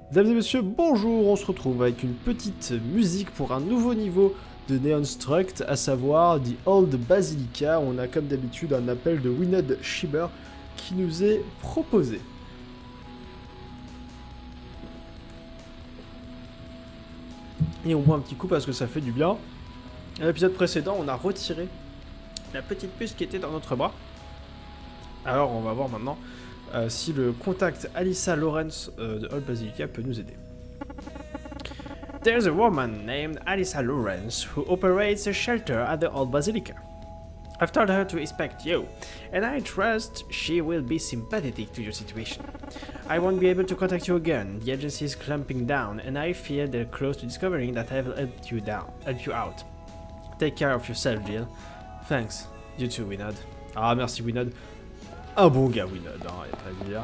Mesdames et messieurs, bonjour, on se retrouve avec une petite musique pour un nouveau niveau de Neon Struct, à savoir The Old Basilica. On a comme d'habitude un appel de Winod Shiber qui nous est proposé. Et on boit un petit coup parce que ça fait du bien. À l'épisode précédent, on a retiré la petite puce qui était dans notre bras. Alors on va voir maintenant si le contact Alyssa Lawrence de Old Basilica peut nous aider. There's a woman named Alyssa Lawrence who operates a shelter at the Old Basilica. I've told her to expect you, and I trust she will be sympathetic to your situation. I won't be able to contact you again. The agency is clamping down, and I fear they're close to discovering that I've helped you out. Take care of yourself, Jill. Thanks. You too, Winod. Ah, merci, Winod. Un bon gars, Winod, hein, y'a pas à dire.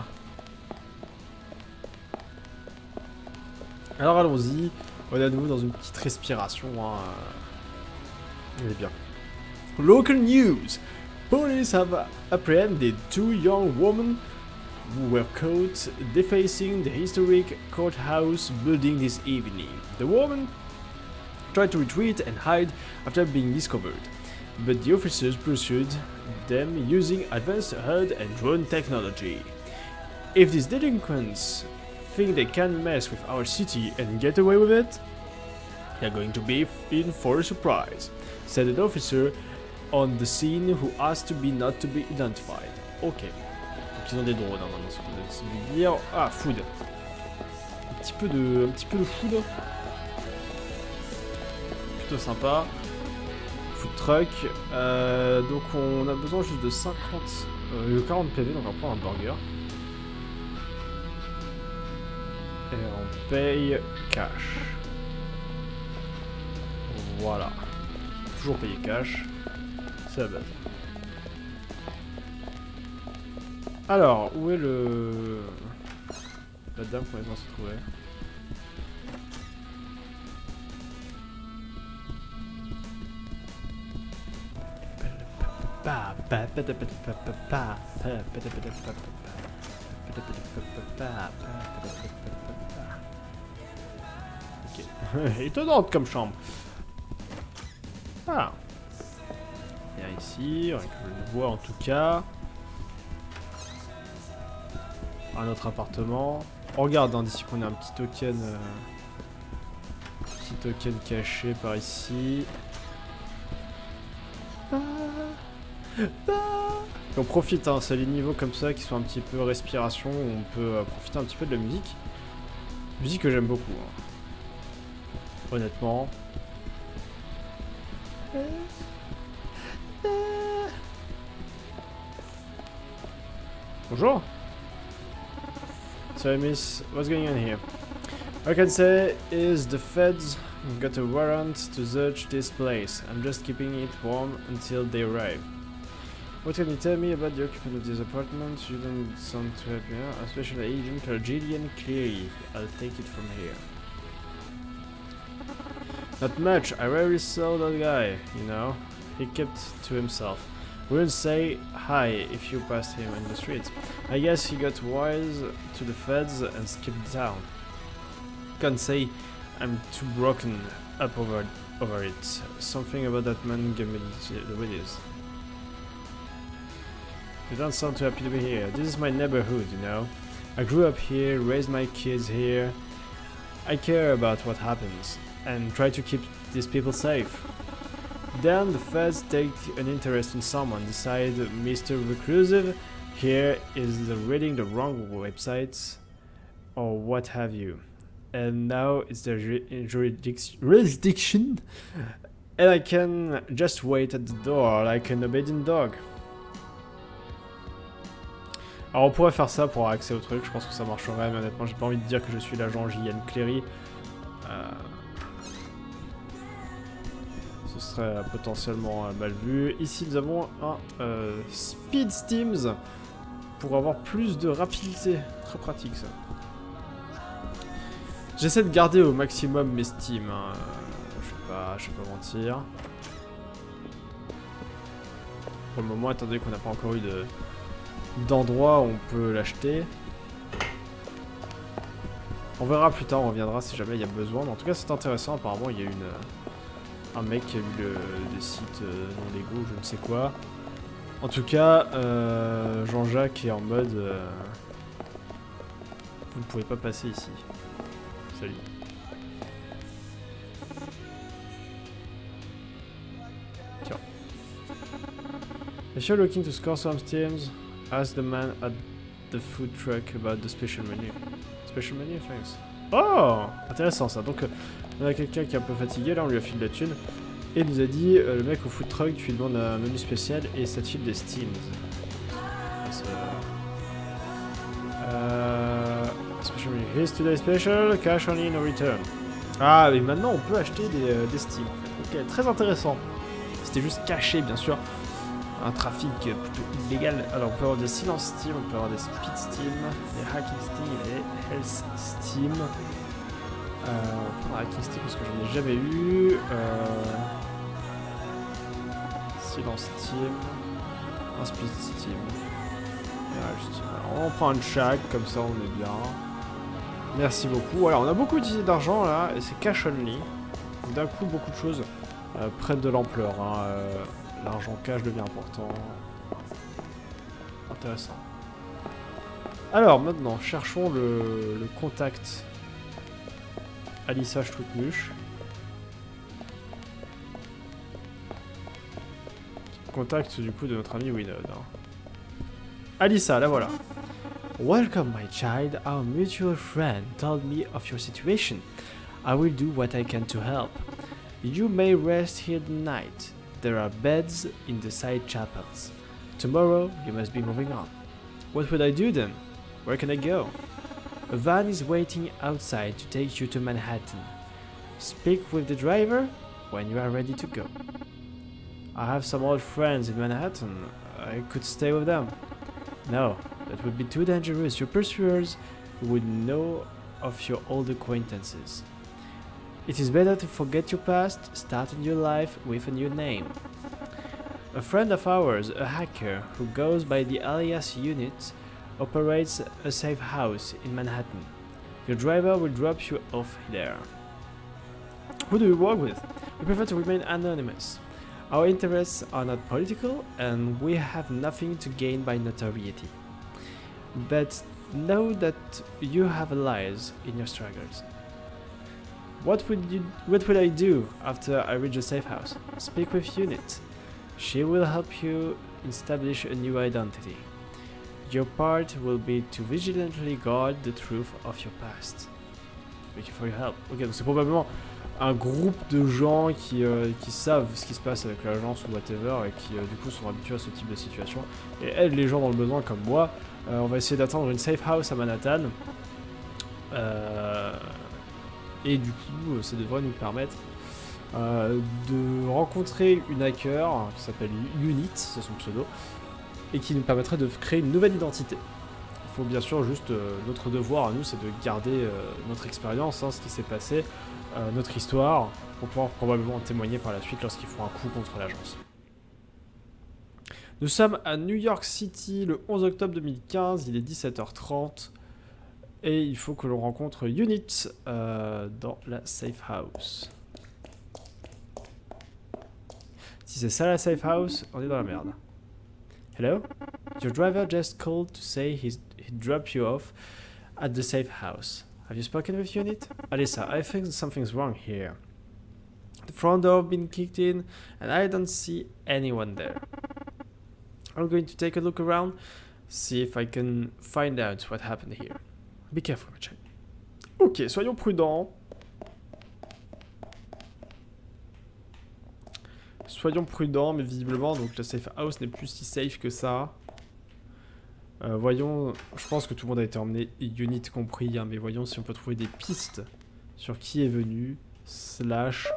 Alors allons-y. On est à nouveau dans une petite respiration. Hein. Il est bien. Local news. Police have apprehended two young women who were caught defacing the historic courthouse building this evening. The woman tried to retreat and hide after being discovered, but the officers pursued them using advanced HUD and drone technology. If these delinquents think they can mess with our city and get away with it, they're going to be in for a surprise, said an officer on the scene who asked to be not to be identified. Ok. Donc ils ont des drones hein, maintenant, ce que vous avez dire. Ah, food. Un petit peu de food. Plutôt sympa. Food truck. Donc on a besoin juste de 40 PV, donc on va prendre un burger. Et on paye cash. Voilà. Toujours payer cash. C'est la base. Alors, où est la dame qu'on est censé trouver? Ok. Étonnante comme chambre. Ah. Bien ici, on le voit en tout cas. Un autre appartement. On regarde hein, d'ici qu'on a un petit token caché par ici. Et on profite, hein, c'est les niveaux comme ça qui sont un petit peu respiration, où on peut profiter un petit peu de la musique. Musique que j'aime beaucoup. Hein. Honnêtement. Bonjour. Sorry miss, what's going on here? All I can say is the feds got a warrant to search this place. I'm just keeping it warm until they arrive. What can you tell me about the occupant of this apartment? You don't sound too happy, huh? A special agent called Gillian Cleary. I'll take it from here. Not much, I rarely saw that guy, you know. He kept to himself. Wouldn't say hi if you passed him in the street. I guess he got wise to the feds and skipped town. Can't say I'm too broken up over it. Something about that man gave me the willies. You don't sound too happy to be here. This is my neighborhood, you know. I grew up here, raised my kids here. I care about what happens and try to keep these people safe. Then the feds take an interest in someone, decide Mr. Reclusive here is reading the wrong websites or what have you. And now it's their jurisdiction and I can just wait at the door like an obedient dog. Alors on pourrait faire ça pour avoir accès au truc, je pense que ça marcherait, mais honnêtement j'ai pas envie de dire que je suis l'agent Gillian Cleary. Ce serait potentiellement mal vu. Ici nous avons un Speed Steams pour avoir plus de rapidité. Très pratique ça. J'essaie de garder au maximum mes Steams. Hein. Je vais pas mentir. Pour le moment, étant donné qu'on n'a pas encore eu d'endroit où on peut l'acheter. On verra plus tard, on reviendra si jamais il y a besoin. Mais en tout cas, c'est intéressant. Apparemment, il y a un mec qui a eu des sites non légaux, je ne sais quoi. En tout cas, Jean-Jacques est en mode... vous ne pouvez pas passer ici. Salut. Tiens. If you're looking to score some steams, ask the man at the food truck about the special menu. Special menu, thanks. Oh, intéressant ça. Donc, on a quelqu'un qui est un peu fatigué, là, on lui a filé de la thune. Et il nous a dit, le mec au food truck, tu lui demandes un menu spécial et ça te file des steams. Special menu. Here's today's special, cash only, no return. Ah, mais maintenant on peut acheter des steams. Ok, très intéressant. C'était juste caché, bien sûr. Un trafic plutôt illégal. Alors, on peut avoir des silence steam, on peut avoir des speed steam, des hacking steam et des health steam. On peut avoir hacking steam parce que j'en ai jamais eu. Silence steam, un speed steam. Et health steam. Alors, on prend un de chaque, comme ça on est bien. Merci beaucoup. Alors, on a beaucoup utilisé d'argent là, et c'est cash only. D'un coup, beaucoup de choses prennent de l'ampleur. Hein, l'argent cash devient important. Intéressant. Alors, maintenant, cherchons le contact Alissa Stoutmuche. Contact du coup de notre ami Winod. Hein. Alissa, la voilà. Welcome, my child. Our mutual friend told me of your situation. I will do what I can to help. You may rest here tonight. There are beds in the side chapels. Tomorrow, you must be moving on. What would I do then? Where can I go? A van is waiting outside to take you to Manhattan. Speak with the driver when you are ready to go. I have some old friends in Manhattan. I could stay with them. No, that would be too dangerous. Your pursuers would know of your old acquaintances. It is better to forget your past, start a new life with a new name. A friend of ours, a hacker who goes by the alias Unit, operates a safe house in Manhattan. Your driver will drop you off there. Who do you work with? We prefer to remain anonymous. Our interests are not political, and we have nothing to gain by notoriety. But know that you have allies in your struggles. What would I do after I reach the safe house? Speak with Unit. She will help you establish a new identity. Your part will be to vigilantly guard the truth of your past. Thank you for your help. Ok, donc c'est probablement un groupe de gens qui savent ce qui se passe avec l'agence ou whatever et qui du coup sont habitués à ce type de situation et aident les gens dans le besoin comme moi. On va essayer d'atteindre une safe house à Manhattan et du coup ça devrait nous permettre de rencontrer une hacker qui s'appelle Unit, c'est son pseudo, et qui nous permettrait de créer une nouvelle identité. Il faut bien sûr juste, notre devoir à nous, c'est de garder notre expérience, hein, ce qui s'est passé, notre histoire, pour pouvoir probablement témoigner par la suite lorsqu'ils font un coup contre l'agence. Nous sommes à New York City le 11 octobre 2015, il est 17h30, et il faut que l'on rencontre Unit dans la safe house. Si c'est ça la safe house, on est dans la merde. Hello? Your driver just called to say he'd drop you off at the safe house. Have you spoken with Unit? Alissa, I think something's wrong here. The front door has been kicked in and I don't see anyone there. I'm going to take a look around, see if I can find out what happened here. Be careful, my child. Ok, soyons prudents. Soyons prudents, mais visiblement, donc la safe house n'est plus si safe que ça. Voyons, je pense que tout le monde a été emmené, Unit compris, hein, mais voyons si on peut trouver des pistes sur qui est venu, slash,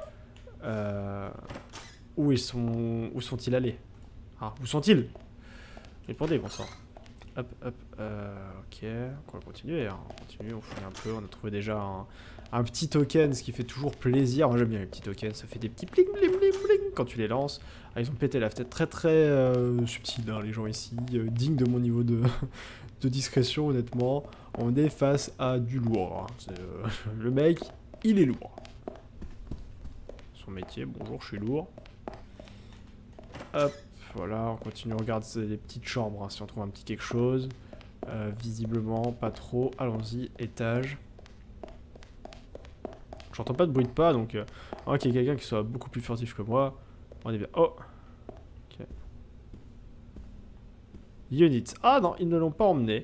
où sont-ils allés? Ah, où sont-ils? Répondez, bonsoir. Hop, hop, ok, on va continuer, hein. On continue, on fouille un peu, on a trouvé déjà un petit token, ce qui fait toujours plaisir. Moi j'aime bien les petits tokens, ça fait des petits bling bling bling bling quand tu les lances. Ah, ils ont pété la fenêtre très très subtil, hein, les gens ici, dignes de mon niveau de de discrétion, honnêtement. On est face à du lourd. Hein. Le mec, il est lourd. Son métier, bonjour, je suis lourd. Hop, voilà, on continue, on regarde les petites chambres, hein, si on trouve un petit quelque chose. Visiblement, pas trop. Allons-y, étage. J'entends pas de bruit de pas, donc... qu'il y ait quelqu'un qui soit beaucoup plus furtif que moi. On est bien. Oh, ok. Unit. Ah non, ils ne l'ont pas emmené.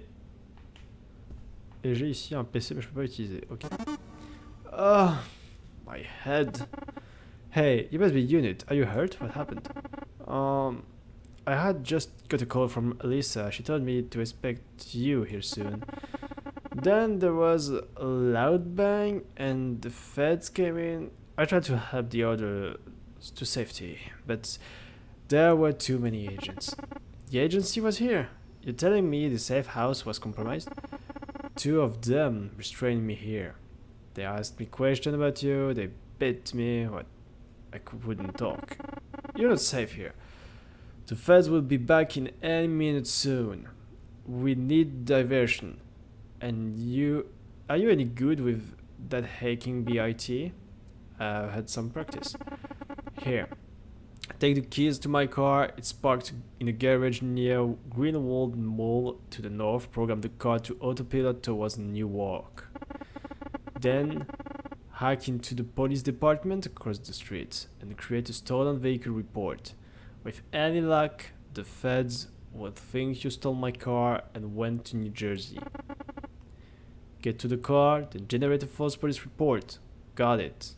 Et j'ai ici un PC, mais je peux pas l'utiliser. Ok. Ah, my head. Hey, you must be Unit. Are you hurt? What happened? I had just got a call from Elisa. She told me to expect you here soon. Then there was a loud bang and the feds came in. I tried to help the others to safety, but there were too many agents. The agency was here. You're telling me the safe house was compromised? 2 of them restrained me here. They asked me questions about you, they bit me, but I wouldn't talk. You're not safe here. The feds will be back in any minute soon. We need diversion. And you... Are you any good with that hacking BIT? I've had some practice. Here. Take the keys to my car. It's parked in a garage near Greenwald Mall to the north. Program the car to autopilot towards Newark. Then hack into the police department across the street and create a stolen vehicle report. With any luck, the feds will think you stole my car and went to New Jersey. Get to the car, then generate a false police report. Got it.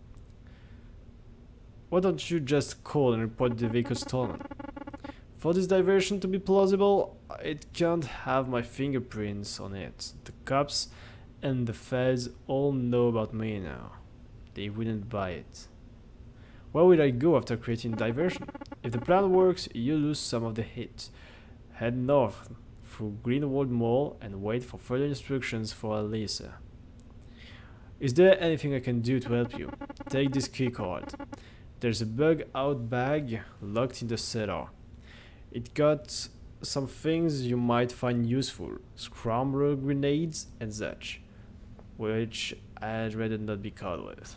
Why don't you just call and report the vehicle stolen? For this diversion to be plausible, it can't have my fingerprints on it. The cops and the feds all know about me now. They wouldn't buy it. Where will I go after creating diversion? If the plan works, you lose some of the hit. Head north through Greenwald Mall and wait for further instructions for Elisa. Is there anything I can do to help you? Take this keycard. There's a bug-out bag locked in the cellar. It got some things you might find useful. Scramble grenades and such. Which I'd rather not be caught with.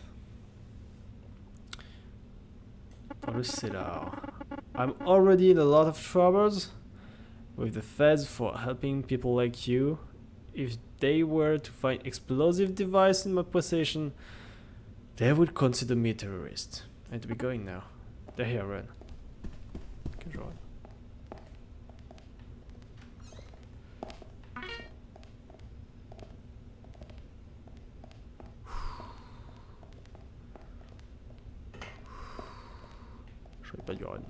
Dans le cellar. I'm already in a lot of troubles with the feds for helping people like you. If they were to find explosive device in my possession, they would consider me a terrorist. I need to be going now. They're here, run. Okay, je run. Je fais pas du run.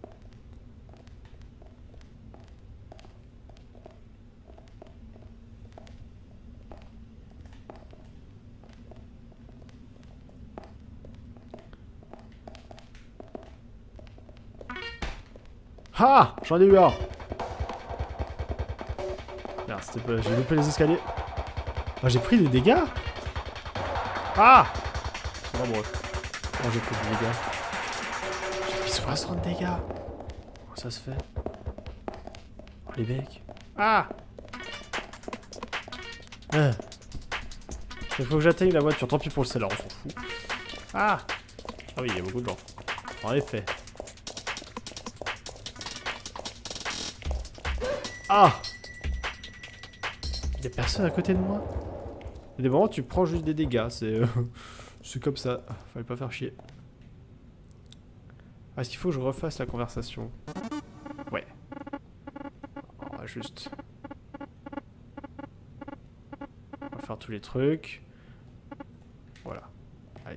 Ah, j'en ai eu un. Merde, c'était pas... J'ai loupé les escaliers. Ah, j'ai pris des dégâts. Ah. C'est pas drôle. Oh, j'ai pris des dégâts. J'ai pris 60 dégâts. Comment ça se fait? Oh, les mecs. Ah. Il faut que j'atteigne la voiture. Tant pis pour le cellar, on s'en fout. Ah. Ah oui, il y a beaucoup de gens. En effet. Ah! Y'a personne à côté de moi? Il y a des moments où tu prends juste des dégâts, c'est comme ça, fallait pas faire chier. Ah, est-ce qu'il faut que je refasse la conversation? Ouais. On va juste... On va faire tous les trucs. Voilà. Allez.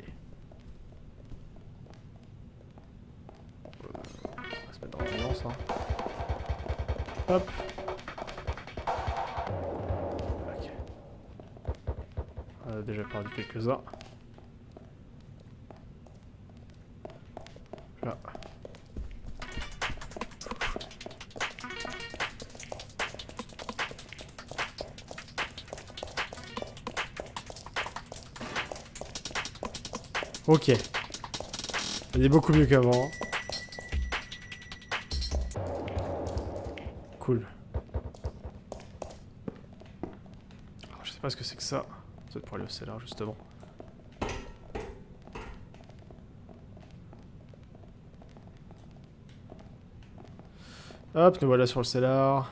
On va se mettre dans l'ambiance, hein. Hop. On a déjà perdu quelques-uns. Là. Ok. Il est beaucoup mieux qu'avant. Cool. pas ce que c'est que ça. Peut-être pour aller au cellar justement. Hop, nous voilà sur le cellar.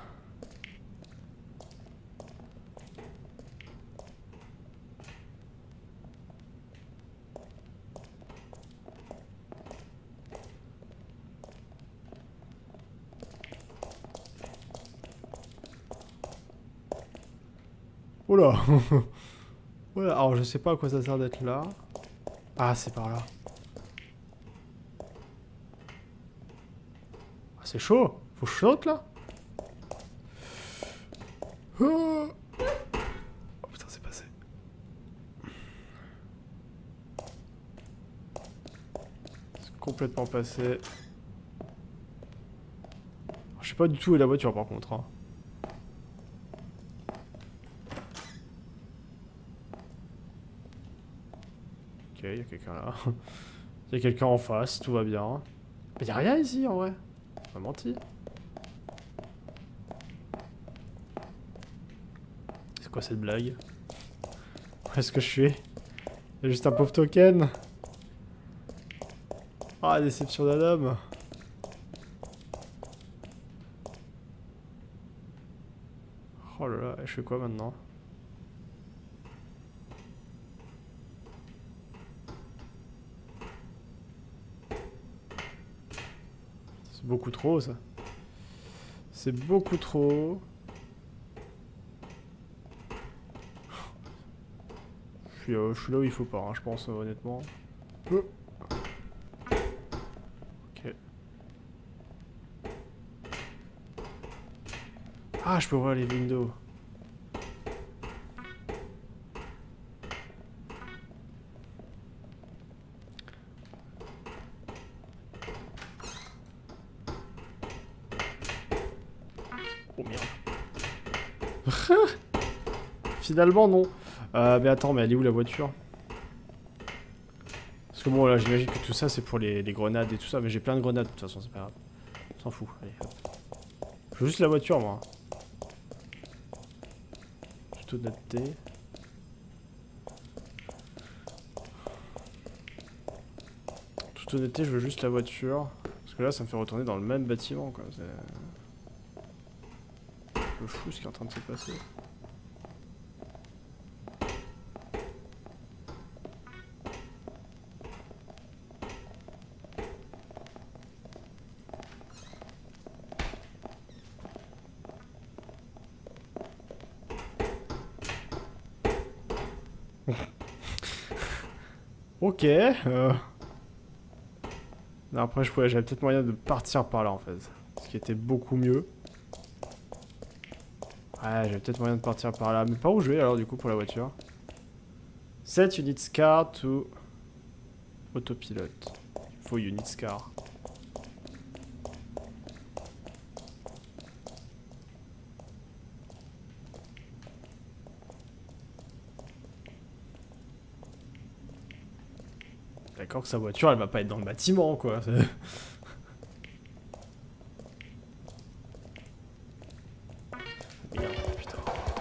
Oula. Voilà, alors je sais pas à quoi ça sert d'être là. Ah, c'est par là. Ah, c'est chaud. Faut que je saute là. Oh putain, c'est passé. C'est complètement passé. Je sais pas du tout où est la voiture par contre. Hein. Ok, il y a quelqu'un là. Il y a quelqu'un en face, tout va bien. Mais y a rien ici en vrai. On m'a menti. C'est quoi cette blague? Où est-ce que je suis? Il y a juste un pauvre token. Ah, déception d'un homme. Oh là là, je fais quoi maintenant? C'est beaucoup trop ça. C'est beaucoup trop. Je suis là où il faut pas, hein, je pense honnêtement. Ok. Ah, je peux voir les windows. Oh merde. Finalement non. Mais attends, mais elle est où la voiture? Parce que bon là j'imagine que tout ça c'est pour les grenades et tout ça, mais j'ai plein de grenades de toute façon, c'est pas grave. On s'en fout, allez hop. Je veux juste la voiture moi. Toute honnêteté. Toute honnêteté, je veux juste la voiture. Parce que là ça me fait retourner dans le même bâtiment quoi. C'est un peu fou ce qui est en train de se passer. Ok. Non, après, j'avais peut-être moyen de partir par là en fait. Ce qui était beaucoup mieux. Ouais, j'avais peut-être moyen de partir par là. Mais par où je vais alors du coup pour la voiture? Set units car to autopilot. Il faut units car. D'accord que sa voiture elle va pas être dans le bâtiment quoi. Merde, putain.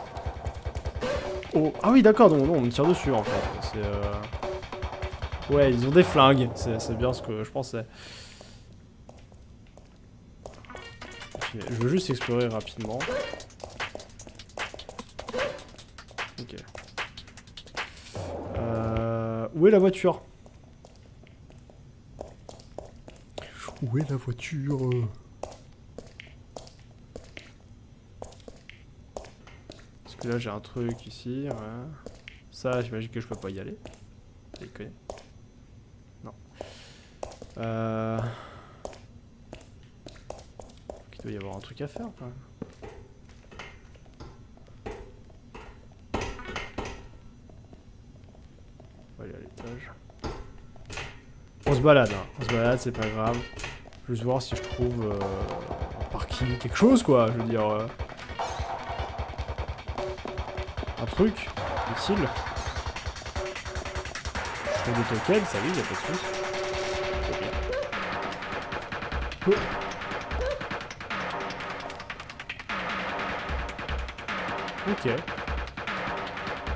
Oh, ah oui d'accord, non, on me tire dessus en fait. C'est ouais, ils ont des flingues, c'est bien ce que je pensais. Je veux juste explorer rapidement. Ok. Où est la voiture? Où est la voiture? Parce que là j'ai un truc ici, ouais. Ça j'imagine que je peux pas y aller. Ça y connaît. Non. Il doit y avoir un truc à faire quand même. On va aller à l'étage. On se balade, hein. On se balade, c'est pas grave. Juste voir si je trouve un parking, quelque chose quoi, je veux dire. Un truc utile. Je trouve des tokens, ça oui, y'a pas de soucis. Oh. Ok.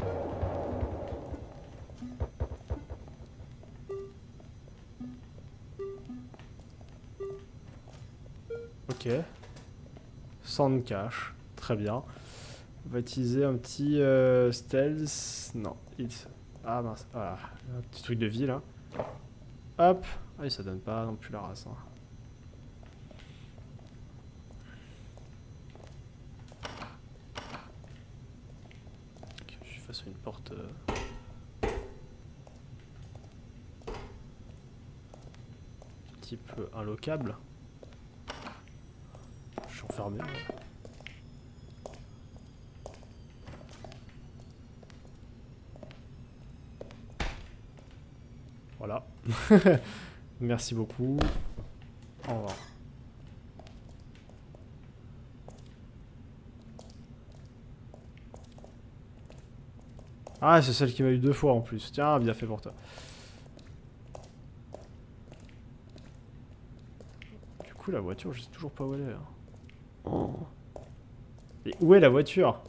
Ok. Sans cache. Très bien. On va utiliser un petit stealth. Non. Ah mince. Voilà. Un petit truc de vie là. Hop. Ah oui, ça donne pas non plus la race. Hein. Ok, je suis face à une porte. Type inlocable. Je suis enfermé. Ouais. Voilà. Merci beaucoup. Au revoir. Ah, c'est celle qui m'a eu 2 fois en plus. Tiens, bien fait pour toi. Du coup, la voiture, je sais toujours pas où elle est. Hein. Oh. Et où est la voiture?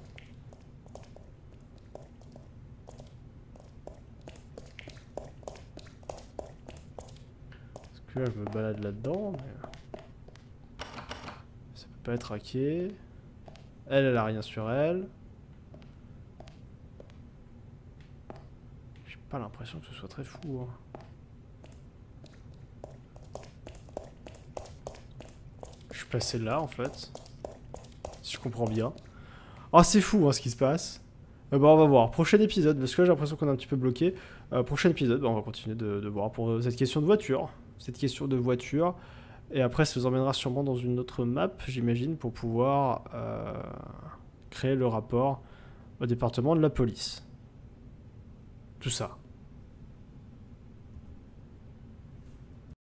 Parce que là, je me balade là-dedans, mais... ça peut pas être hacké. Elle, elle a rien sur elle. J'ai pas l'impression que ce soit très fou. Hein. Je suis passé là, en fait. Si je comprends bien. Oh, c'est fou, hein, ce qui se passe. Bon, on va voir. Prochain épisode, parce que là, j'ai l'impression qu'on est un petit peu bloqué. Prochain épisode, on va continuer de voir pour cette question de voiture. Et après, ça nous emmènera sûrement dans une autre map, j'imagine, pour pouvoir créer le rapport au département de la police. Tout ça.